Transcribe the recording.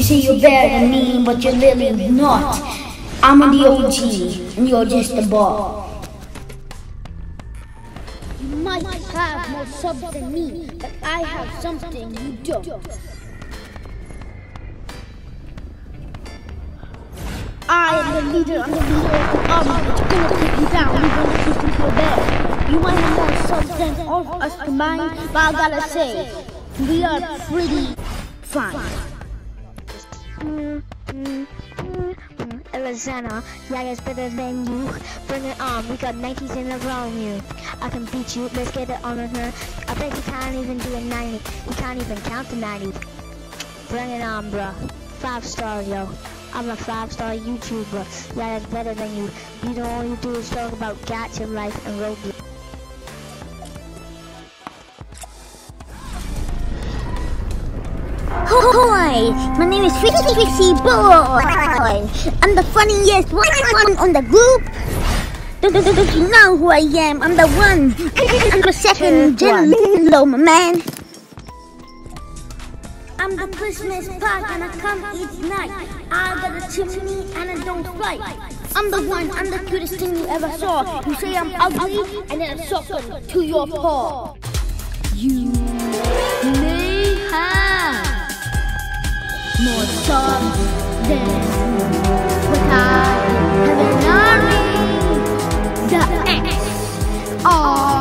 say you're better than me, but you're really not. I'm the OG, and you're just a ball. You might have more subs than me, but I have something you don't. I am the leader of the army that's gonna take you down even if you think you're bad. You might have more subs than all of us combined, but I gotta say, we are pretty fine. Arizona, yeah, it's better than you. Bring it on, we got 90s in a row on you. I can beat you, let's get it on with her. I bet you can't even do a 90. You can't even count to 90. Bring it on, bruh. 5-star, yo. I'm a 5-star YouTuber. Yeah, that's better than you. You know all you do is talk about gacha life and Roblox. Hi, my name is Trixie Boy. I'm the funniest one on the group. Don't you know who I am? I'm the one. I'm the second general, my man. I'm the Christmas pie and I come each night. I got a chimney and I don't fight. I'm the one, I'm the cutest thing you ever saw. You say I'm ugly and then I suck them to your paw. You may have more subs than but I have an army. The XxAesthtic